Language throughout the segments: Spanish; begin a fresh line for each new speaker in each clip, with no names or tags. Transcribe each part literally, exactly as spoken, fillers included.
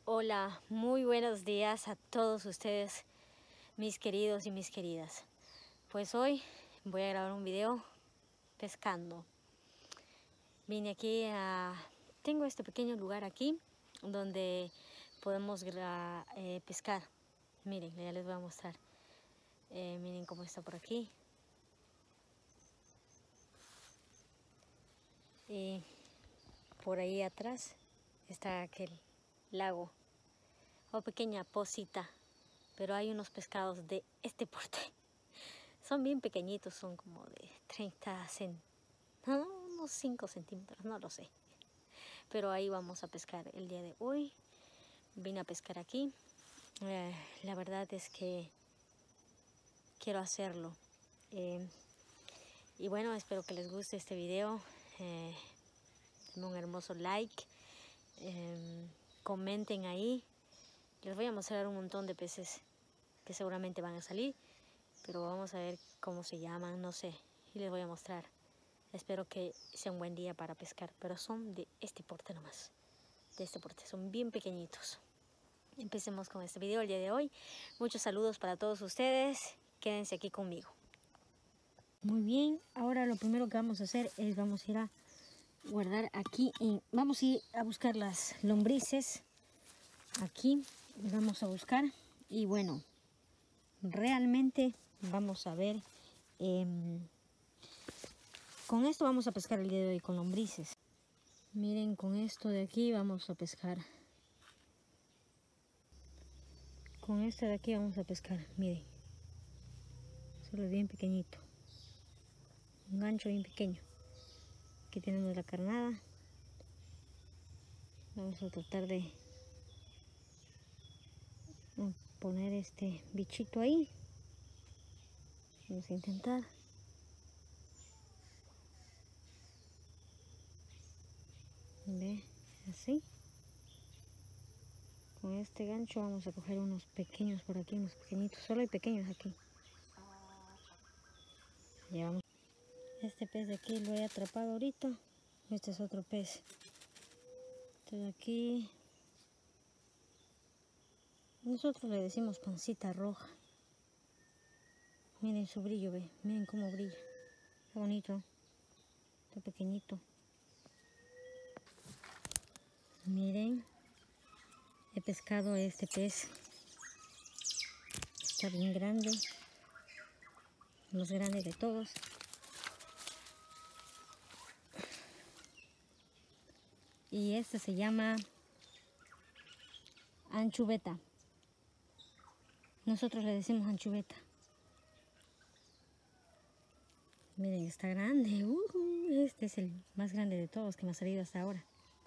Hola, muy buenos días a todos ustedes, mis queridos y mis queridas. Pues hoy voy a grabar un video pescando. Vine aquí a... Tengo este pequeño lugar aquí donde podemos eh, pescar. Miren, ya les voy a mostrar. Eh, miren cómo está por aquí. Y por ahí atrás está aquel lago o pequeña pocita, pero hay unos pescados de este porte. Son bien pequeñitos, son como de treinta centímetros, no, unos cinco centímetros, no lo sé. Pero ahí vamos a pescar el día de hoy. Vine a pescar aquí. Eh, la verdad es que quiero hacerlo. Eh, y bueno, espero que les guste este video. Eh, denme un hermoso like. Eh, comenten ahí. Les voy a mostrar un montón de peces que seguramente van a salir. Pero vamos a ver cómo se llaman, no sé. Y les voy a mostrar. Espero que sea un buen día para pescar, pero son de este porte nomás. De este porte, son bien pequeñitos. Empecemos con este video el día de hoy. Muchos saludos para todos ustedes. Quédense aquí conmigo. Muy bien, ahora lo primero que vamos a hacer es vamos a ir a guardar aquí. En, vamos a ir a buscar las lombrices. Aquí vamos a buscar. Y bueno, realmente vamos a ver... Eh, Con esto vamos a pescar el día de hoy con lombrices. Miren, con esto de aquí vamos a pescar. Con esto de aquí vamos a pescar, miren. Solo bien pequeñito. Un gancho bien pequeño. Aquí tenemos la carnada. Vamos a tratar de poner este bichito ahí. Vamos a intentar. Ve, así. Con este gancho vamos a coger unos pequeños por aquí, unos pequeñitos. Solo hay pequeños aquí. Ya vamos. Este pez de aquí lo he atrapado ahorita. Este es otro pez. Este de aquí. Nosotros le decimos pancita roja. Miren su brillo, ve. Miren cómo brilla. Qué bonito. Está pequeñito. Miren. He pescado este pez. Está bien grande. El más grande de todos. Y este se llama anchoveta. Nosotros le decimos anchoveta. Miren, está grande. Uh, este es el más grande de todos que me ha salido hasta ahora.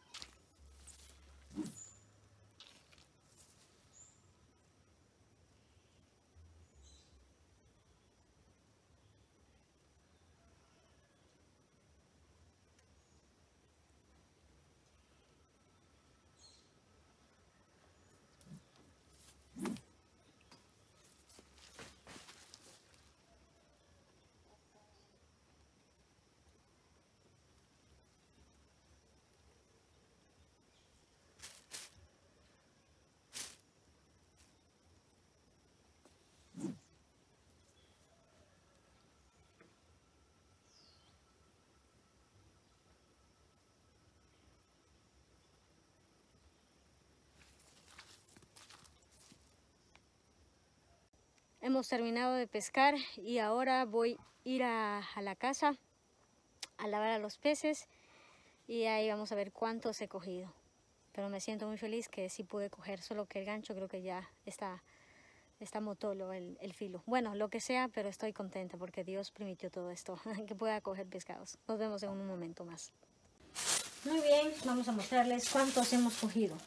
Hemos terminado de pescar y ahora voy a ir a, a la casa a lavar a los peces y ahí vamos a ver cuántos he cogido. Pero me siento muy feliz que sí pude coger, solo que el gancho creo que ya está, está motolo el, el filo. Bueno, lo que sea, pero estoy contenta porque Dios permitió todo esto, que pueda coger pescados. Nos vemos en un momento más. Muy bien, vamos a mostrarles cuántos hemos cogido.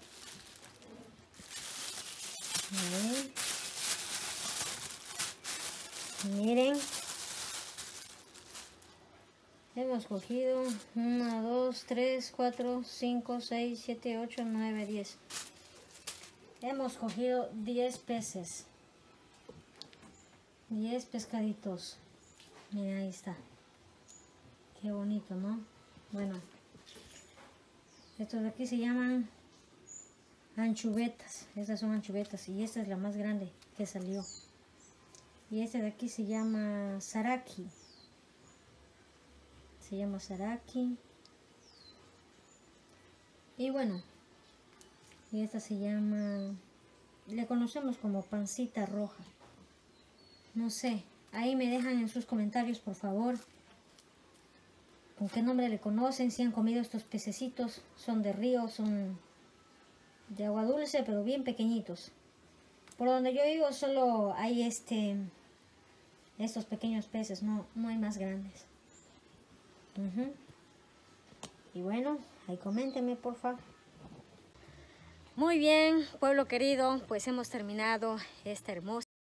Miren. Miren. Hemos cogido uno, dos, tres, cuatro, cinco, seis, siete, ocho, nueve, diez. Hemos cogido diez peces. diez pescaditos. Miren, ahí está. Qué bonito, ¿no? Bueno. Estos de aquí se llaman anchovetas. Estas son anchovetas y esta es la más grande que salió. Y este de aquí se llama saraki. Se llama saraki. Y bueno, y esta se llama, le conocemos como pancita roja. No sé, ahí me dejan en sus comentarios, por favor, con qué nombre le conocen, si han comido estos pececitos. Son de río, son de agua dulce, pero bien pequeñitos. Por donde yo vivo solo hay este, estos pequeños peces, no, no hay más grandes. Uh-huh. Y bueno, ahí coméntenme, por favor. Muy bien, pueblo querido, pues hemos terminado esta hermosa